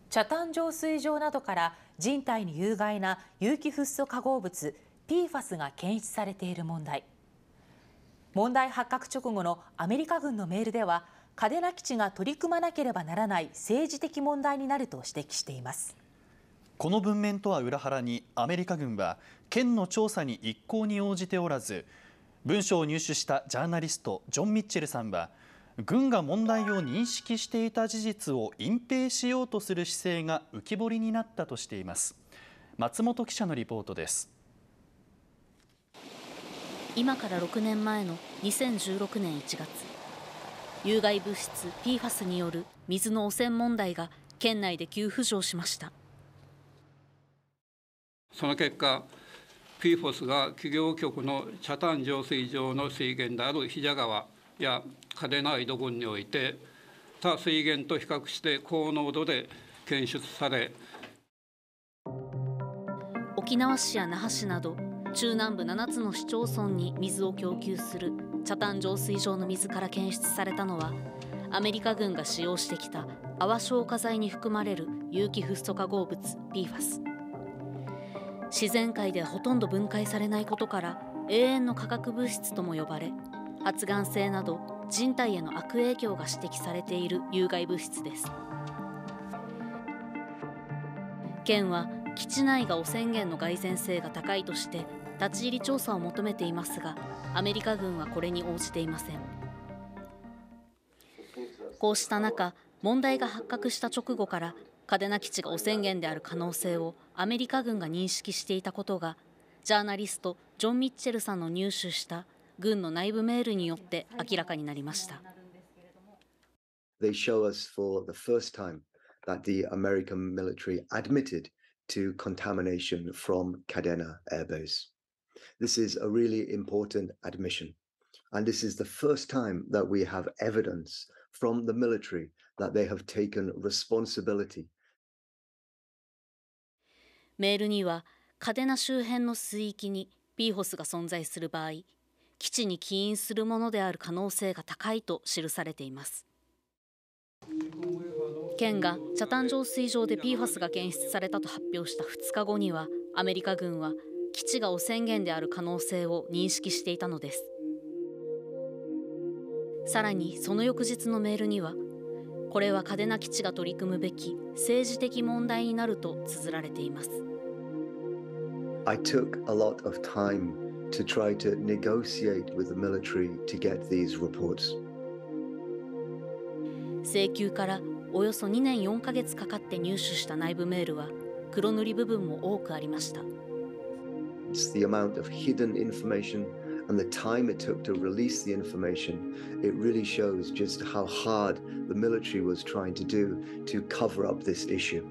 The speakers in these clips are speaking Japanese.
北谷浄水場などから人体に有害な有機フッ素化合物 PFAS が検出されている問題。問題発覚直後のアメリカ軍のメールでは、嘉手納基地が取り組まなければならない政治的問題になると指摘しています。 この文面とは裏腹に、アメリカ軍は県の調査に一向に応じておらず、文書を入手したジャーナリストジョン・ミッチェルさんは、軍が問題を認識していた事実を隠蔽しようとする姿勢が浮き彫りになったとしています。松本記者のリポートです。 今から6年前の2016年1月、有害物質 PFAS による水の汚染問題が県内で急浮上しました。 その結果、PFAS が企業局の北谷浄水場の水源である比謝川や嘉手納井戸郡において、他水源と比較して高濃度で検出され、 沖縄市や那覇市など中南部7つの市町村に水を供給する北谷浄水場の水から検出されたのは、アメリカ軍が使用してきた泡消火剤に含まれる有機フッ素化合物 PFAS。 自然界でほとんど分解されないことから永遠の化学物質とも呼ばれ、発がん性など人体への悪影響が指摘されている有害物質です。県は基地内が汚染源の蓋然性が高いとして立ち入り調査を求めていますが、アメリカ軍はこれに応じていません。こうした中、問題が発覚した直後から嘉手納基地が汚染源である可能性をアメリカ軍が認識していたことが、ジャーナリストジョン・ミッチェルさんの入手した軍の内部メールによって明らかになりました。 They show us for the first time that the American military admitted to contamination from Kadena Air Base. This is a really important admission, and this is the first time that we have evidence from the military that they have taken responsibility. メールには、嘉手納周辺の水域に PFAS が存在する場合、基地に起因するものである可能性が高いと記されています。県が北谷浄水場で PFAS が検出されたと発表した2日後には、アメリカ軍は基地が汚染源である可能性を認識していたのです。さらにその翌日のメールには、これは嘉手納基地が取り組むべき政治的問題になると綴られています。 I took a lot of time to try to negotiate with the military to get these reports. 請求からおよそ2年4ヶ月かかって入手した内部メールは黒塗り部分も多くありました。 It's the amount of hidden information and the time it took to release the information. It really shows just how hard the military was trying to do to cover up this issue.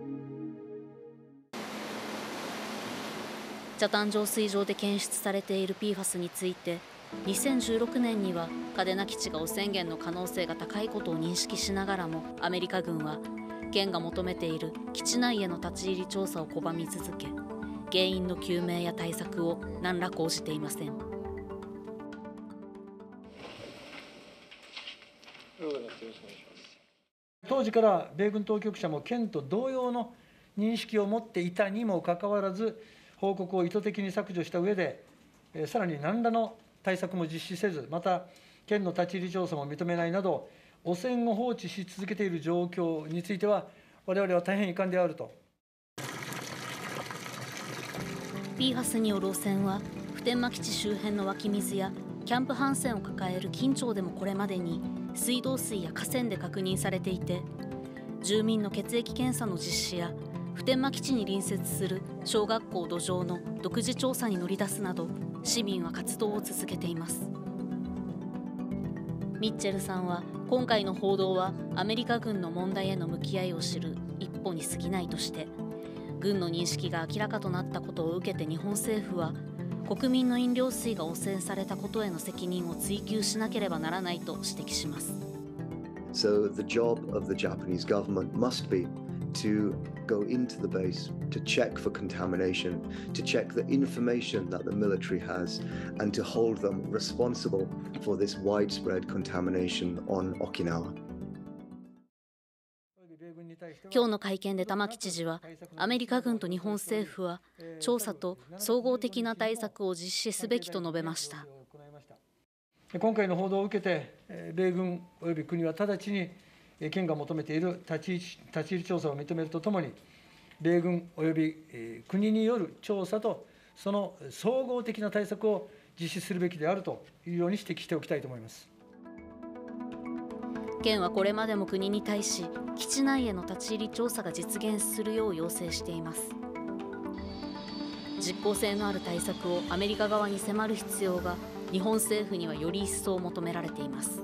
北谷浄水場で検出されている PFAS について、2016年には嘉手納基地が汚染源の可能性が高いことを認識しながらも、アメリカ軍は県が求めている基地内への立ち入り調査を拒み続け、原因の究明や対策を何ら講じていません。 当時から米軍当局者も県と同様の認識を持っていたにもかかわらず、報告を意図的に削除した上で、さらに何らの対策も実施せず、また県の立ち入り調査も認めないなど、汚染を放置し続けている状況については、我々は大変遺憾であると。 PFAS による汚染は、普天間基地周辺の湧き水やキャンプ・ハンセンを抱える金町でもこれまでに水道水や河川で確認されていて、住民の血液検査の実施や普天間基地に隣接する小学校土壌の独自調査に乗り出すなど、市民は活動を続けています。ミッチェルさんは、今回の報道はアメリカ軍の問題への向き合いを知る一歩に過ぎないとして、軍の認識が明らかとなったことを受けて日本政府は、国民の飲料水が汚染されたことへの責任を追及しなければならないと指摘します。 So the job of the Japanese government must be to go into the base, to check for contamination, to check the information that the military has, and to hold them responsible for this widespread contamination on Okinawa. 今日の会見で玉城知事は、アメリカ軍と日本政府は調査と総合的な対策を実施すべきと述べました。 今回の報道を受けて、米軍および国は直ちに県が求めている立ち入り調査を認めるとともに、米軍および国による調査とその総合的な対策を実施するべきであるというように指摘しておきたいと思います。 県はこれまでも国に対し、基地内への立ち入り調査が実現するよう要請しています。実効性のある対策をアメリカ側に迫る必要が日本政府にはより一層求められています。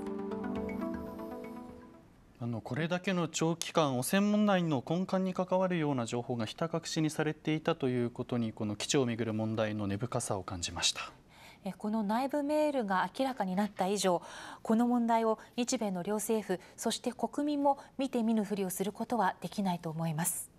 これだけの長期間汚染問題の根幹に関わるような情報がひた隠しにされていたということに、この基地をめぐる問題の根深さを感じました。 この内部メールが明らかになった以上、この問題を日米の両政府、そして国民も見て見ぬふりをすることはできないと思います。